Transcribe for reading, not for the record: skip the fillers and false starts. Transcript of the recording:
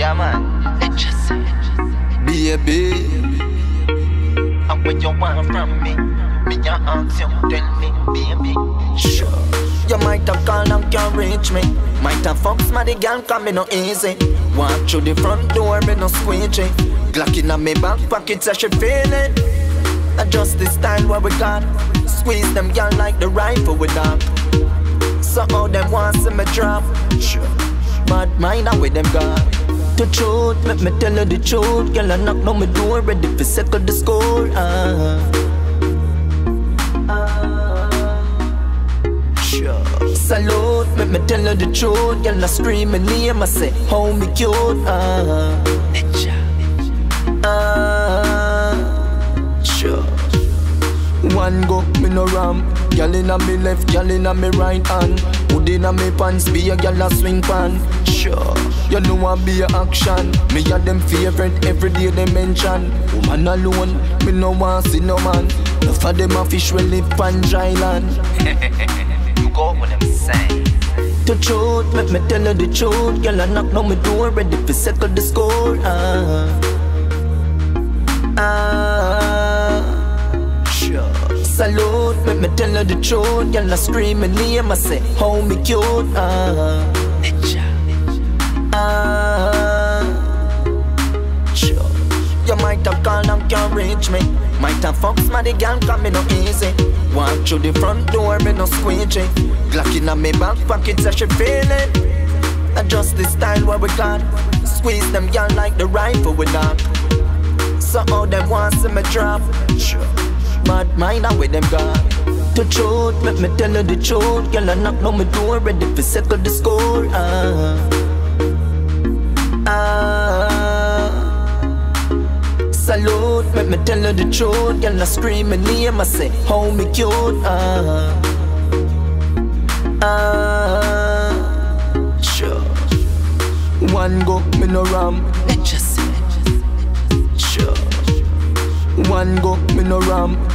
Yeah man, it just baby. And what you want from me, a ask you, tell me, baby. Sure. You might have called and can't reach me. Might have fucked my girl, come me no easy. Walk through the front door, me no squeegee. Glock in me back pocket, so she feel it. Adjust the style where we got. Squeeze them girl like the rifle we got. So how them want see me drop. Sure. Bad mind and with them got. The truth, let me tell you the truth. Girl, I knock on my door, ready for settle the score. Sure. Salute, let me tell you the truth. Girl, I scream my name, I say, how me cute. Sure. One go, me no ram. Girl inna me left, girl inna me right hand. Hood inna me pants, be a girl a swing pan. Sure, you know I be a action. Me a them favorite, every day they mention. Woman alone, me no want see no man. Enough of them a fish will live on dry land. You go what them say. The truth, let me tell you the truth. Girl I knock on my door, ready for settle the score. Sure. Salute, let me tell you the truth. Girl I scream my name, I say, how me cute. Sure. You might have called and can't reach me. Might have fucked my girl, come me no easy. Walk through the front door, me no squeegee. Glock inna me back pocket, so she feel it. Adjust the style where we got. Squeeze them girl like the rifle we knock. So how them want see me drop. Sure. Bad mind and with them got. The truth, let me tell you the truth. Girl I knock on my door, ready for settle the score. Salute, let me tell you the truth. Girl I scream my name, I say, how me cute. Sure. One go, me no ram. It just Sure. One go, me no ram.